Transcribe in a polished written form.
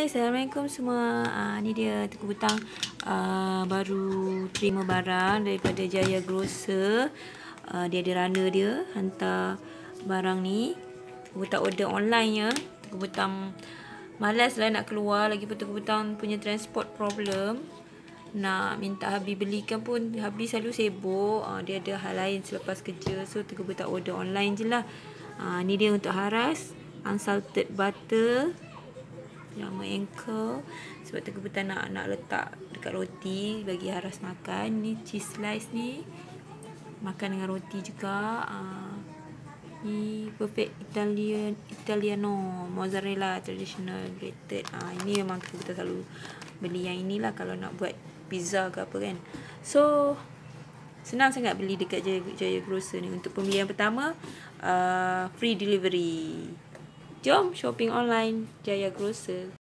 Assalamualaikum semua. Ni dia Tengku Petang baru terima barang daripada Jaya Grocer. Dia ada runner dia hantar barang ni. Tengku Petang order online ya. Tengku Petang malas lah nak keluar, lagi pun Tengku Petang punya transport problem. Nak minta Habi belikan pun Habi selalu sibuk. Dia ada hal lain selepas kerja, so Tengku Petang order online je lah. Ni dia untuk Haras unsalted butter nama Anchor, sebab Tengku Petang nak letak dekat roti bagi Haras makan. Ni cheese slice ni makan dengan roti juga. Ni perfect Italiano mozzarella traditional grated. Ini memang Tengku Petang selalu beli yang inilah kalau nak buat pizza ke apa kan. So senang sangat beli dekat Jaya Grocer ni. Untuk pembelian pertama free delivery. Jom shopping online Jaya Grocer.